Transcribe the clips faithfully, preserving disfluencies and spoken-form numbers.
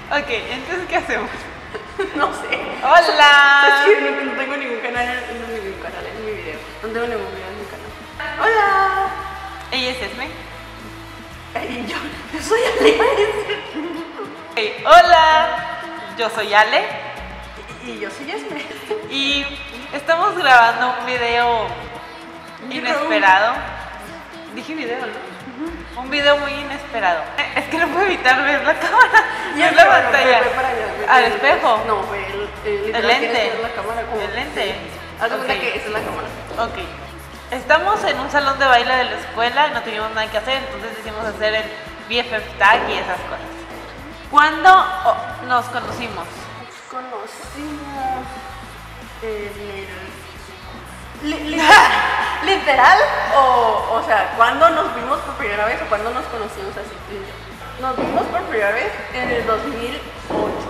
Ok, entonces, ¿qué hacemos? No sé. ¡Hola! Es que no, no tengo ningún canal, no, ningún canal en mi video. No tengo ningún video en mi canal. ¡Hola! Ella es Esme. Y yo, yo soy Ale. Okay, hola, yo soy Ale. Y, y yo soy Esme. Y estamos grabando un video inesperado. Dije video, ¿no? Uh-huh. Un video muy inesperado. Es que no puedo evitar ver la cámara. Y es el la pantalla. ¿Al espejo? No, fue el, el, el lente. La cámara como, el lente. Haz de okay. cuenta que esa es la cámara. Ok. Estamos en un salón de baile de la escuela, no teníamos nada que hacer, entonces decidimos hacer el B F F tag y esas cosas. ¿Cuándo oh, nos conocimos? Nos conocimos en el... Li li ¿Literal? O, o sea, ¿cuándo nos vimos por primera vez o cuándo nos conocimos así? Nos vimos por primera vez en el dos mil ocho.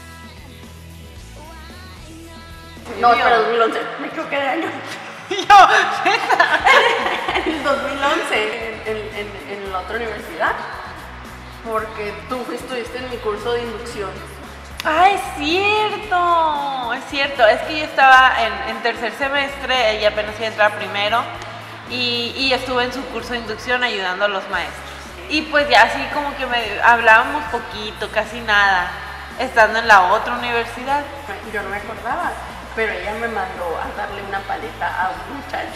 No, espera, dos mil once. Me equivoqué de año. Yo, en el dos mil once, en, en, en la otra universidad, porque tú estuviste en mi curso de inducción. Ah, es cierto, es cierto, es que yo estaba en, en tercer semestre, ella apenas iba a entrar primero, y, y estuve en su curso de inducción ayudando a los maestros. Y pues ya así como que me hablábamos poquito, casi nada, estando en la otra universidad. Yo no me acordaba. Pero ella me mandó a darle una paleta a un muchacho.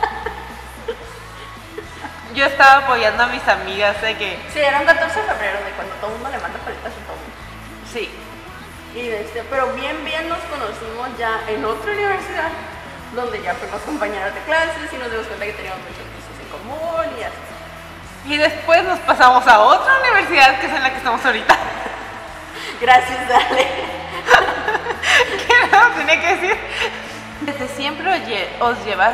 Yo estaba apoyando a mis amigas de que... Sí, era un catorce de febrero, de cuando todo el mundo le manda paletas a todo el mundo. Sí. Y de este, pero bien, bien nos conocimos ya en otra universidad, donde ya fuimos compañeras de clases y nos dimos cuenta que teníamos muchas cosas en común y así. Y después nos pasamos a otra universidad, que es en la que estamos ahorita. Gracias, Dale. ¿Qué no tenía que decir? Desde siempre os llevas.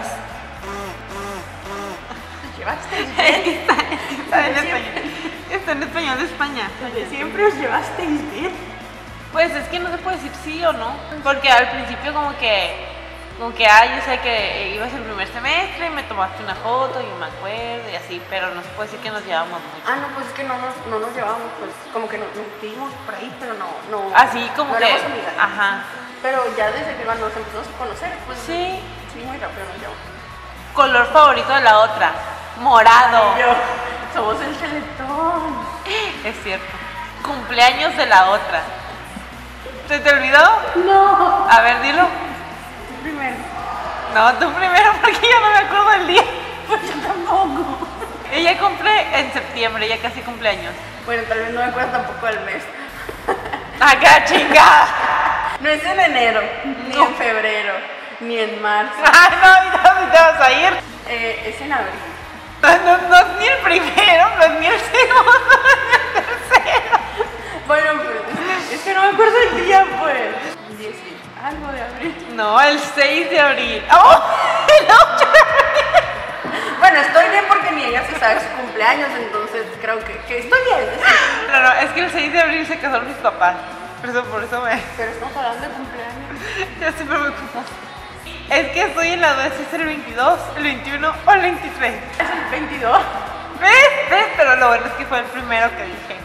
¿Llevaste? Está, está en español. Está en español de España. Desde siempre os llevasteis bien. Pues es que no se puede decir sí o no. Porque al principio como que. Como que, ah, yo sé que ibas el primer semestre y me tomaste una foto, yo me acuerdo y así, pero no se puede decir que nos llevamos mucho. Ah, no, pues es que no nos, no nos llevamos, pues como que nos, nos vimos por ahí, pero no, no. Así como no que. éramos amigas. Ajá. Pero ya desde que nos empezamos a conocer, pues. Sí. Sí, muy rápido nos llevamos. Color favorito de la otra, morado. Ay, yo, somos el Teletón. Es cierto. Cumpleaños de la otra. ¿Se te olvidó? No. A ver, dilo. Primero. No, tú primero porque yo no me acuerdo del día. Pues yo tampoco. Ella cumple en septiembre, ella casi cumpleaños. Bueno, tal vez no me acuerdo tampoco del mes. ¡Acá, chingada! No es en enero, ni No. en febrero, ni en marzo. ¡Ah, no! ¿Y dónde te vas a ir? Eh, es en abril. No, no, no es ni el primero, no es ni el segundo, ni el tercero. Bueno, pues, es que no me acuerdo el día, pues. diez y algo de abril. No, el seis de abril. ¡Oh! El ocho de abril. Bueno, estoy bien porque ni ella se sabe su cumpleaños, entonces creo que, que estoy bien. ¿Sí? No, no, es que el seis de abril se casaron mis papás. Por eso, por eso me... Pero estamos hablando de cumpleaños. Yo siempre me confundo. Es que estoy en la duda si es el veintidós, el veintiuno o el veintitrés. Es el veintidós. ¿Ves? ¿Ves? Pero lo bueno es que fue el primero que dije.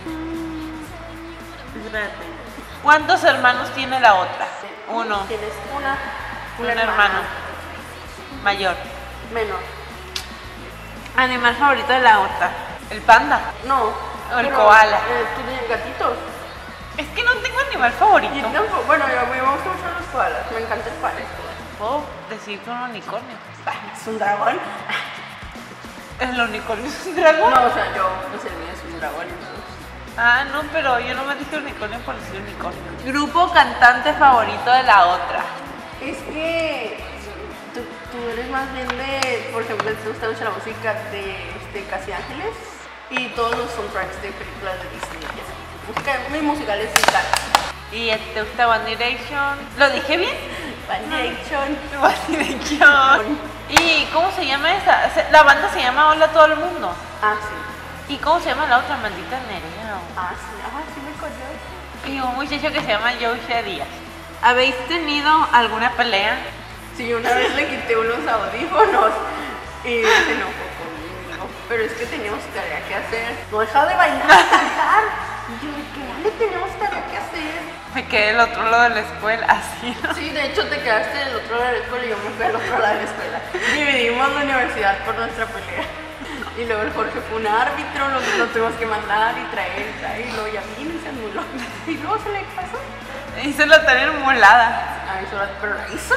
Espérate. ¿Cuántos hermanos tiene la otra? Uno. Tienes una, Un una hermano mayor. menor. Animal favorito de la otra. El panda. No. O el pero, koala. Eh, ¿Tú tienes gatitos? Es que no tengo animal favorito. Y tampoco, bueno, yo, a mí me gustan mucho los koalas. Me encanta el koala. Puedo decir que un unicornio. Es un dragón. ¿El unicornio es un dragón? No, o sea, yo, pues el mío es un dragón. Entonces. Ah, no, pero yo no me dije unicornio por decir unicornio. Grupo cantante favorito de la otra. Es que tú, tú eres más bien de, por ejemplo, te gusta mucho la música de, de Casi Ángeles y todos los soundtracks de películas de Disney. Y así. Música, muy musicales y tal. ¿Y te gusta One Direction? ¿Lo dije bien? One Direction. One Direction. ¿Y cómo se llama esa? La banda se llama Hola a todo el mundo. Ah, sí. ¿Y cómo se llama la otra? Maldita Nerea. Ah, sí. Ah, sí me conozco. Y un muchacho que se llama Joshua Díaz. ¿Habéis tenido alguna pelea? Sí, una vez le quité unos audífonos y se enojó conmigo. Pero es que teníamos tarea que hacer. No dejaba de bailar, cantar. Y yo de que Ale, tenemos tarea que hacer. Me quedé del otro lado de la escuela, así, ¿no? Sí, de hecho te quedaste del otro lado de la escuela y yo me fui al otro lado de la escuela. Dividimos la universidad por nuestra pelea. Y luego el Jorge fue un árbitro, lo, lo tuvimos que mandar y traer y traer. Y luego ya vino y se anuló. Y luego se le pasó. Hice la tarea emulada. Ay, solo, pero la hizo.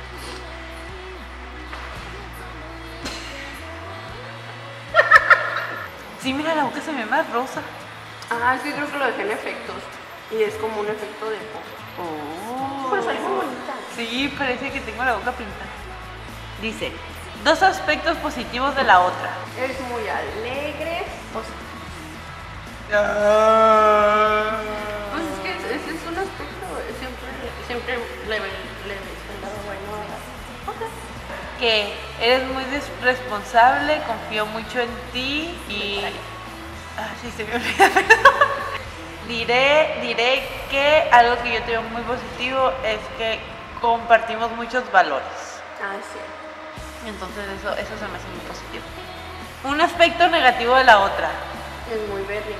Sí, mira, la boca se me ve más rosa. Ah, sí, creo que lo dejé en efectos. Y es como un efecto de poco. Oh. Pero salió muy bonita. Sí, parece que tengo la boca pintada. Dice, dos aspectos positivos de la otra. Es muy alegre. O sea, Ah. pues es que ese es un aspecto. Siempre, siempre le, le, le he dado bueno a la. Ok. Que eres muy des- responsable, confío mucho en ti y... Ah, sí, se me olvida, perdón. Diré, diré que algo que yo tengo muy positivo es que compartimos muchos valores. Ah, sí. Entonces eso, eso se me hace muy positivo. Un aspecto negativo de la otra. Es muy verde.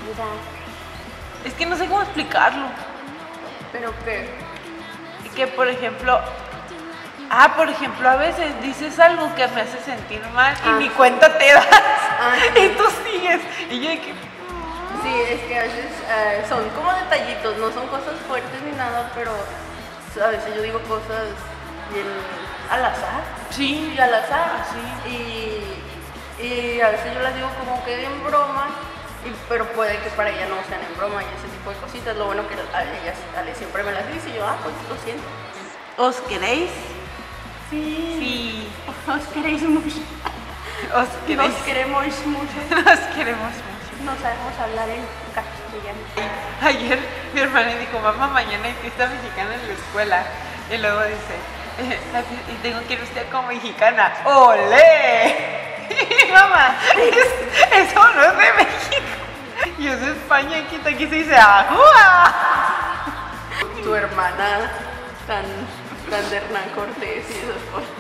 Es que no sé cómo explicarlo. Pero que. Que por ejemplo... Ah, por ejemplo, a veces dices algo que me hace sentir mal y Ah, ni sí. cuenta te das. Ah, sí. Y tú sigues. Y yo de que... Sí, es que a veces eh, son como detallitos, no son cosas fuertes ni nada, pero a veces yo digo cosas bien al azar. Sí, Y al azar. sí. Y, y a veces yo las digo como que en broma, y, pero puede que para ella no sean en broma y ese tipo de cositas. Lo bueno que a ella Ale siempre me las dice y yo, ah, pues lo siento. ¿Os queréis? Sí. Sí. Os queréis mucho. Os queréis. Nos queremos mucho. Nos queremos mucho. No sabemos hablar en castellano. Ayer mi hermana dijo, mamá, mañana hay fiesta mexicana en la escuela. Y luego dice, "Eh, la fie- y tengo que ir usted como mexicana. ¡Olé! Y mamá, es- eso no es de México. Y es de España, aquí, aquí se dice ¡ajúa! Tu hermana tan, tan de Hernán Cortés y esas cosas.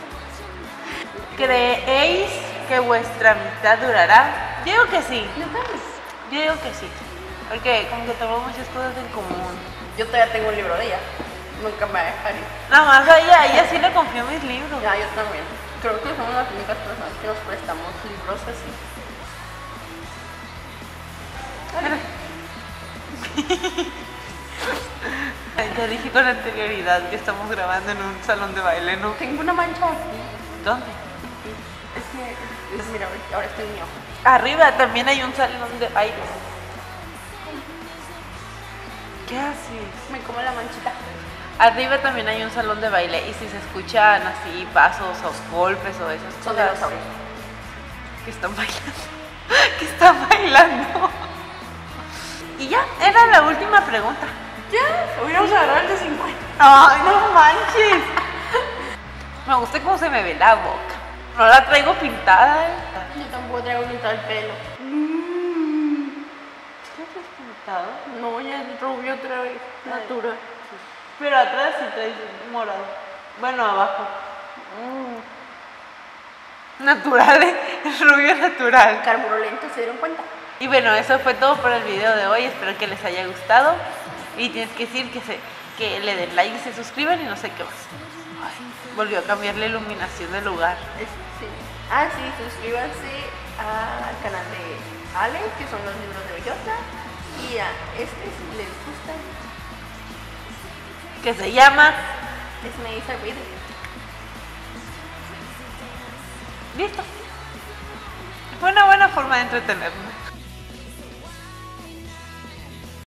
¿Creéis que vuestra amistad durará? Yo digo que sí. Yo también. Yo digo que sí. Porque como que tenemos muchas cosas en común. Yo todavía tengo un libro de ella. Nunca me va a dejar ir. Nada más a ella, a ella sí le confío mis libros. Ya, yo también. Creo que somos las únicas personas que nos prestamos libros así. Ya dije con anterioridad que estamos grabando en un salón de baile, ¿no? Tengo una mancha aquí. ¿Dónde? Es que, es, mira, ahora estoy en mi ojo. Arriba también hay un salón de baile. ¿Qué haces? Me como la manchita. Arriba también hay un salón de baile y si se escuchan así pasos o golpes o esas Son de cosas los audios. que están bailando, que están bailando. Y ya, era la última pregunta. Ya, hubiéramos agarrado el de cincuenta. Ay, no manches. Me gusta cómo se me ve la boca. No la traigo pintada. ¿eh? Yo tampoco traigo pintado el pelo. ¿Qué has pintado? No, ya es rubio otra vez. Natural. Pero atrás sí traes morado. Bueno, abajo. Mm. Natural, ¿eh? Es rubio natural. Carburolento, ¿se dieron cuenta? Y bueno, eso fue todo por el video de hoy. Espero que les haya gustado. Y tienes que decir que, se, que le den like y se suscriban y no sé qué más. Ay, volvió a cambiar la iluminación del lugar. Es- sí. Ah, sí, suscríbanse al canal de Ale, que son los libros de Bellota. Y a este, si les gusta, Que se llama... es Me Dice Read. Listo. Fue una buena forma de entretenerme.